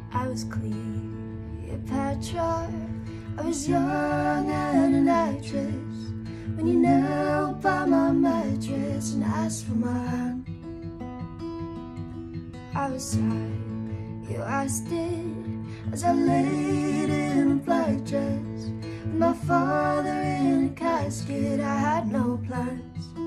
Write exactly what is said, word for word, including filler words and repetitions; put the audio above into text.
I was Cleopatra. I was young and an actress when you knelt by my mattress and asked for my hand. I was sad, you asked it, as I laid in a black dress with my father in a casket. I had no plans.